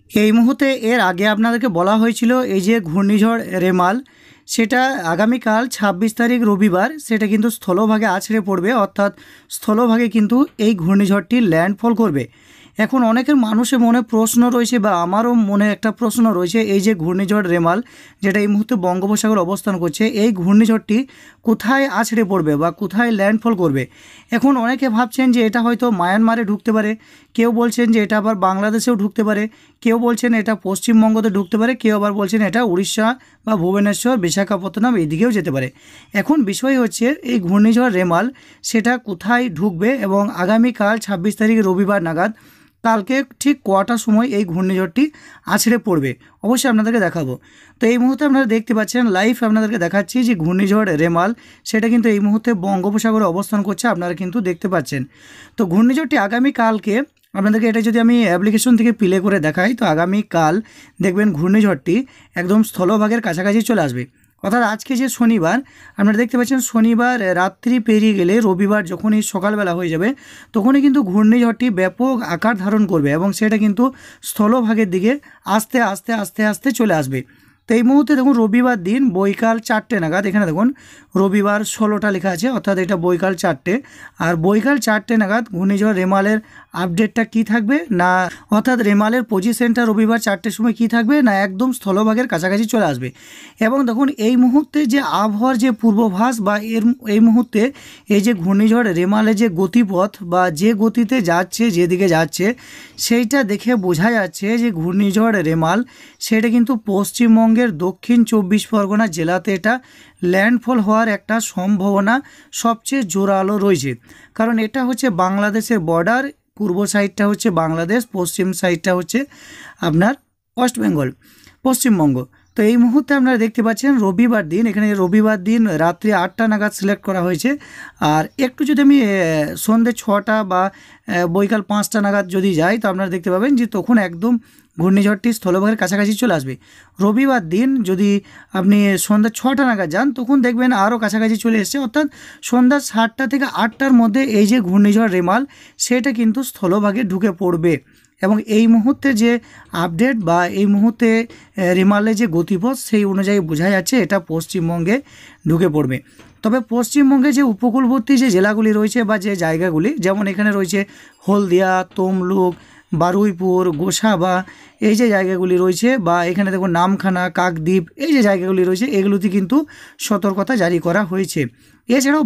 এই মুহূর্তে এর আগে আপনাদেরকে বলা হয়েছিল এই যে ঘূর্ণিঝড় রেমাল সেটা আগামীকাল ২৬ তারিখ রবিবার সেটা কিন্তু স্থলভাগে আছড়ে পড়বে, অর্থাৎ স্থলভাগে কিন্তু এই ঘূর্ণিঝড়টি ল্যান্ডফল করবে। এখন অনেকের মানুষের মনে প্রশ্ন রয়েছে বা আমারও মনে একটা প্রশ্ন রয়েছে, এই যে ঘূর্ণিঝড় রেমাল যেটা এই মুহূর্তে বঙ্গোপসাগর অবস্থান করছে, এই ঘূর্ণিঝড়টি কোথায় আছড়ে পড়বে বা কোথায় ল্যান্ডফল করবে। এখন অনেকে ভাবছেন যে এটা হয়তো মায়ানমারে ঢুকতে পারে, কেউ বলছেন যে এটা আবার বাংলাদেশেও ঢুকতে পারে, কেউ বলছেন এটা পশ্চিমবঙ্গতে ঢুকতে পারে, কেউ আবার বলছেন এটা উড়িষ্যা বা ভুবনেশ্বর বিশাখাপত্তনম এইদিকেও যেতে পারে। এখন বিষয় হচ্ছে এই ঘূর্ণিঝড় রেমাল সেটা কোথায় ঢুকবে এবং আগামীকাল ২৬ তারিখ রবিবার নাগাদ কালকে ঠিক কটার সময় এই ঘূর্ণিঝড়টি আছড়ে পড়বে অবশ্যই আপনাদেরকে দেখাবো। তো এই মুহূর্তে আপনারা দেখতে পাচ্ছেন লাইভ আপনাদেরকে দেখাচ্ছি যে ঘূর্ণিঝড় রেমাল সেটা কিন্তু এই মুহূর্তে বঙ্গোপসাগরে অবস্থান করছে, আপনারা কিন্তু দেখতে পাচ্ছেন। তো ঘূর্ণিঝড়টি আগামীকালকে আপনাদেরকে এটা যদি আমি অ্যাপ্লিকেশন থেকে প্লে করে দেখাই, তো আগামীকাল দেখবেন ঘূর্ণিঝড়টি একদম স্থলভাগের কাছাকাছি চলে আসবে। অর্থাৎ আজকে যে শনিবার আপনারা দেখতে পাচ্ছেন, শনিবার রাত্রি পেরিয়ে গেলে রবিবার যখনই সকালবেলা হয়ে যাবে তখনই কিন্তু ঘূর্ণিঝড়টি ব্যাপক আকার ধারণ করবে এবং সেটা কিন্তু স্থলভাগের দিকে আস্তে আস্তে আস্তে আস্তে চলে আসবে। তো এই মুহূর্তে দেখুন রবিবার দিন বৈকাল 4টে নাগাদ, এখানে দেখুন রবিবার 16টা লেখা আছে, অর্থাৎ এটা বৈকাল 4টে, আর বৈকাল 4টে নাগাদ ঘূর্ণিঝড় রেমালের আপডেটটা কি থাকবে না, অর্থাৎ রেমালের পজিশনটা রবিবার 4টের সময় কি থাকবে না একদম স্থলভাগের কাছাকাছি চলে আসবে। এবং দেখুন এই মুহূর্তে যে আবহাওয়ার যে পূর্বাভাস বা এই মুহূর্তে এই যে ঘূর্ণিঝড় রেমালের যে গতিপথ বা যে গতিতে যাচ্ছে যেদিকে যাচ্ছে সেইটা দেখে বোঝা যাচ্ছে যে ঘূর্ণিঝড় রেমাল সেটা কিন্তু পশ্চিমবঙ্গের দক্ষিণ ২৪ পরগনা জেলাতে এটা ল্যান্ডফল হওয়ার একটা সম্ভাবনা সবচেয়ে জোরালো রয়েছে। কারণ এটা হচ্ছে বাংলাদেশের বর্ডার, পূর্ব সাইডটা হচ্ছে বাংলাদেশ, পশ্চিম সাইডটা হচ্ছে আপনার ওয়েস্ট বেঙ্গল, পশ্চিমবঙ্গ। তো এই মুহূর্তে আপনারা দেখতে পাচ্ছেন রবিবার দিন, এখানে রবিবার দিন রাত্রি 8টা নাগাদ সিলেক্ট করা হয়েছে। আর একটু যদি আমি সন্ধ্যে 6টা বা বৈকাল 5টা নাগাদ যদি যাই তো আপনারা দেখতে পাবেন যে তখন একদম ঘূর্ণিঝড়টি স্থলভাগের কাছাকাছি চলে আসবে। রবিবার দিন যদি আপনি সন্ধ্যা 6টা নাগাদ যান তখন দেখবেন আরও কাছাকাছি চলে এসছে, অর্থাৎ সন্ধ্যা 7টা থেকে 8টার মধ্যে এই যে ঘূর্ণিঝড় রেমাল সেটা কিন্তু স্থলভাগে ঢুকে পড়বে। এবং এই মুহূর্তে যে আপডেট বা এই মুহূর্তে রেমালের যে গতিপথ সেই অনুযায়ী বোঝা যাচ্ছে এটা পশ্চিমবঙ্গে ঢুকে পড়বে। তবে পশ্চিমবঙ্গে যে উপকূলবর্তী যে জেলাগুলি রয়েছে বা যে জায়গাগুলি, যেমন এখানে রয়েছে হলদিয়া, তমলুক, বারুইপুর, গোসাবা, এই যে জায়গাগুলি রয়েছে বা এখানে দেখুন নামখানা, কাকদ্বীপ, এই যে জায়গাগুলি রয়েছে এগুলোতে কিন্তু সতর্কতা জারি করা হয়েছে। এছাড়াও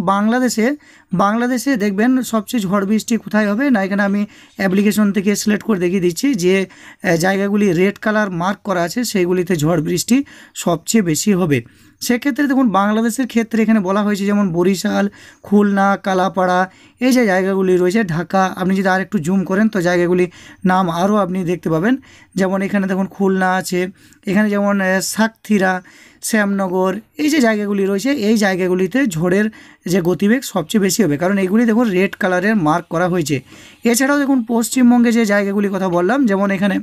বাংলাদেশে দেখবেন সবচেয়ে ঝড় বৃষ্টি কোথায় হবে না, এখানে আমি অ্যাপ্লিকেশন থেকে সিলেক্ট করে দেখিয়ে দিচ্ছি যে জায়গাগুলি রেড কালার মার্ক করা আছে সেইগুলিতে ঝড় বৃষ্টি সবচেয়ে বেশি হবে। সেক্ষেত্রে দেখুন বাংলাদেশের ক্ষেত্রে এখানে বলা হয়েছে যেমন বরিশাল, খুলনা, কালাপাড়া, এই যে জায়গাগুলি রয়েছে, ঢাকা, আপনি যদি আর একটু জুম করেন তো জায়গাগুলি নাম আরও আপনি দেখতে পাবেন। যেমন এখানে দেখুন খুলনা আছে, এখানে যেমন সাতক্ষীরা, শ্যামনগর, এই যে জায়গাগুলি রয়েছে এই জায়গাগুলিতে ঝড়ের যে গতিবেগ সবচেয়ে বেশি হবে, কারণ এইগুলি দেখুন রেড কালারের মার্ক করা হয়েছে। এছাড়াও দেখুন পশ্চিমবঙ্গে যে জায়গাগুলির কথা বললাম, যেমন এখানে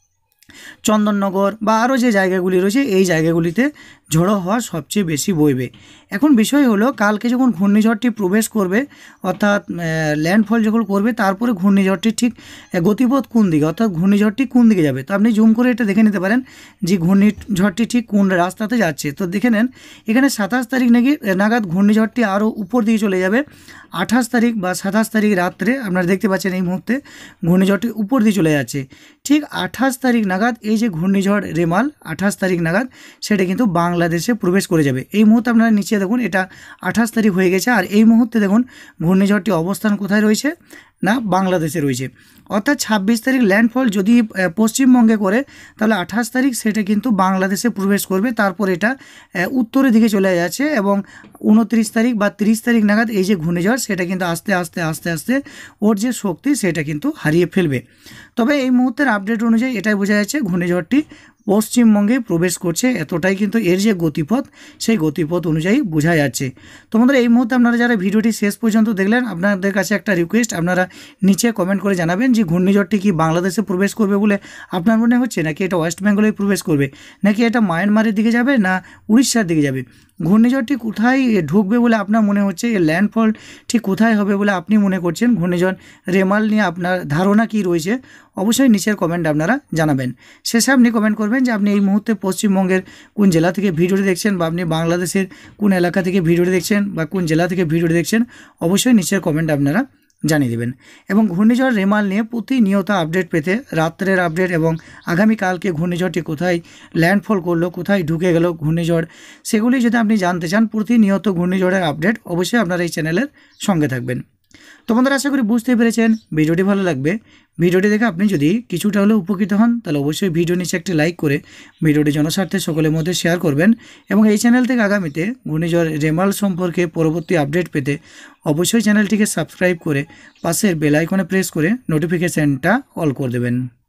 চন্দননগর বা আরও যে জায়গাগুলি রয়েছে এই জায়গাগুলিতে ঝড়ো হওয়া সবচেয়ে বেশি বইবে। এখন বিষয় হলো কালকে যখন ঘূর্ণিঝড়টি প্রবেশ করবে অর্থাৎ ল্যান্ডফল যখন করবে তারপরে ঘূর্ণিঝড়টি ঠিক গতিপথ কোন দিকে, অর্থাৎ ঘূর্ণিঝড়টি কোন দিকে যাবে, তো আপনি জুম করে এটা দেখে নিতে পারেন যে ঘূর্ণিঝড়টি ঠিক কোন রাস্তাতে যাচ্ছে। তো দেখে নেন এখানে 27 তারিখ নাগাদ ঘূর্ণিঝড়টি আরও উপর দিকে চলে যাবে। 28 তারিখ বা 27 তারিখ রাত্রে আপনারা দেখতে পাচ্ছেন এই মুহূর্তে ঘূর্ণিঝড়টি উপর দিয়ে চলে যাচ্ছে। ঠিক 28 তারিখ নাগাদ এই যে ঘূর্ণিঝড় রেমাল 28 তারিখ নাগাদ সেটা কিন্তু বাংলাদেশে প্রবেশ করে যাবে। এই মুহূর্তে আপনারা নিচে দেখুন এটা 28 তারিখ হয়ে গেছে, আর এই মুহূর্তে দেখুন ঘূর্ণিঝড়টি অবস্থান কোথায় রয়েছে না বাংলাদেশে রয়েছে। অর্থাৎ 26 তারিখ ল্যান্ডফল যদি পশ্চিমবঙ্গে করে তাহলে 28 তারিখ সেটা কিন্তু বাংলাদেশে প্রবেশ করবে, তারপর এটা উত্তরের দিকে চলে যাচ্ছে এবং 29 তারিখ বা 30 তারিখ নাগাদ এই যে ঘূর্ণিঝড় সেটা কিন্তু আস্তে আস্তে আস্তে আস্তে ওর যে শক্তি সেটা কিন্তু হারিয়ে ফেলবে। তবে এই মুহূর্তের আপডেট অনুযায়ী এটাই বোঝা যাচ্ছে ঘূর্ণিঝড়টি পশ্চিমবঙ্গে প্রবেশ করছে, এতটাই কিন্তু এর যে গতিপথ সেই গতিপথ অনুযায়ী বোঝা যাচ্ছে। তো বন্ধুরা এই মুহূর্তে আপনারা যারা ভিডিওটি শেষ পর্যন্ত দেখলেন, আপনাদের কাছে একটা রিকোয়েস্ট, আপনারা নিচে কমেন্ট করে জানাবেন যে ঘূর্ণিঝড়টি কি বাংলাদেশে প্রবেশ করবে বলে আপনার মনে হচ্ছে, নাকি এটা ওয়েস্ট বেঙ্গলে প্রবেশ করবে, নাকি এটা মায়ানমারের দিকে যাবে, না উড়িষ্যার দিকে যাবে। ঘূর্ণিঝড়টি কোথায় ঢুকবে বলে আপনার মনে হচ্ছে, এর ল্যান্ডফল ঠিক কোথায় হবে বলে আপনি মনে করছেন, ঘূর্ণিঝড় রেমাল নিয়ে আপনার ধারণা কি রয়েছে, অবশ্যই নিচের কমেন্ট আপনারা জানাবেন। শেষে আপনি কমেন্ট করবেন যে আপনি এই মুহূর্তে পশ্চিমবঙ্গের কোন জেলা থেকে ভিডিওটি দেখছেন, বা আপনি বাংলাদেশের কোন এলাকা থেকে ভিডিওটি দেখছেন, বা কোন জেলা থেকে ভিডিওটি দেখছেন, অবশ্যই নিচের কমেন্ট আপনারা জানিয়ে দেবেন। এবং ঘূর্ণিঝড় রেমাল নিয়ে প্রতিনিয়ত আপডেট পেতে, রাত্রের আপডেট এবং আগামীকালকে ঘূর্ণিঝড়টি কোথায় ল্যান্ডফল করলো, কোথায় ঢুকে গেল ঘূর্ণিঝড়, সেগুলি যদি আপনি জানতে চান, প্রতিনিয়ত ঘূর্ণিঝড়ের আপডেট, অবশ্যই আপনারা এই চ্যানেলের সঙ্গে থাকবেন। তো বন্ধুরা আশা করি বুঝতে পেরেছেন, ভিডিওটি ভালো লাগবে। ভিডিওটি দেখে আপনি যদি কিছুটা হলেও উপকৃত হন, তাহলে অবশ্যই ভিডিও নিচে একটি লাইক করে ভিডিওটি জনস্বার্থে সকলের মধ্যে শেয়ার করবেন। এবং এই চ্যানেল থেকে আগামীতে ঘূর্ণিঝড় রেমাল সম্পর্কে পরবর্তী আপডেট পেতে অবশ্যই চ্যানেলটিকে সাবস্ক্রাইব করে পাশের বেল আইকনে প্রেস করে নোটিফিকেশানটা অল করে দেবেন।